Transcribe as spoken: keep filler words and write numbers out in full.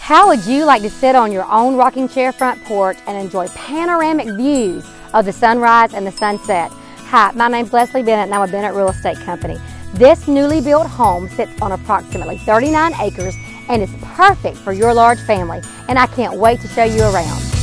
How would you like to sit on your own rocking chair front porch and enjoy panoramic views of the sunrise and the sunset? Hi, my name's Leslie Bennett and I'm with Bennett Real Estate Company. This newly built home sits on approximately thirty-nine acres and is perfect for your large family, and I can't wait to show you around.